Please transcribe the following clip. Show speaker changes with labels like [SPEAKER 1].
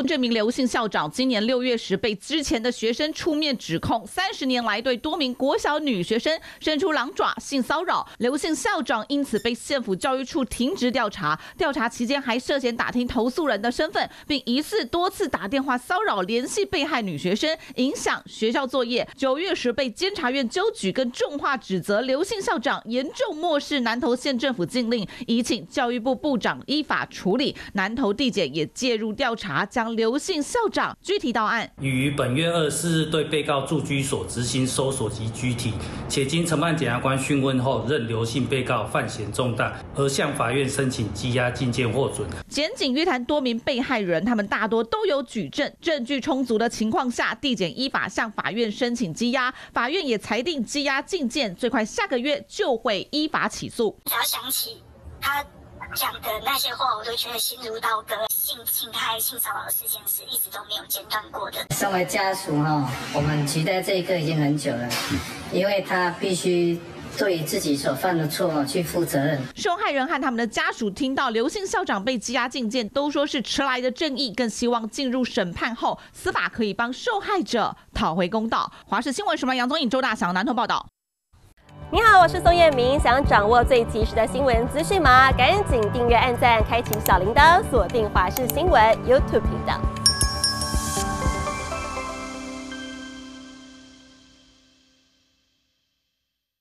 [SPEAKER 1] 这名刘姓校长今年6月时被之前的学生出面指控，30年来对多名国小女学生伸出狼爪性骚扰，刘姓校长因此被县府教育处停职调查。调查期间还涉嫌打听投诉人的身份，并疑似多次打电话骚扰联系被害女学生，影响学校作业。9月时被监察院纠举，跟重话指责刘姓校长严重漠视南投县政府禁令，已请教育部部长依法处理。南投地检也介入调查，将刘姓校长拘提到案。
[SPEAKER 2] 于本月24日对被告住居所执行搜索及拘提，且经承办检察官讯问后，认刘姓被告犯嫌重大，而向法院申请羁押禁见获准。
[SPEAKER 1] 检警约谈多名被害人，他们大多都有举证，证据充足的情况下，地检依法向法院申请羁押，法院也裁定羁押禁见，最快下个月就会依法起诉。
[SPEAKER 3] 只要想起他讲的那些话，我都觉得心如刀割。性害、性骚扰的事件是一直都没有间断过的。
[SPEAKER 4] 身为家属我们期待这一刻已经很久了，因为他必须对自己所犯的错去负责任。
[SPEAKER 1] 受害人和他们的家属听到刘姓校长被羁押禁见，都说是迟来的正义，更希望进入审判后，司法可以帮受害者讨回公道。华视新闻主播杨宗颖、周大祥南投报道。
[SPEAKER 5] 你好，我是宋彦明。想掌握最及时的新闻资讯吗？赶紧订阅、按赞、开启小铃铛，锁定华视新闻 YouTube 频道。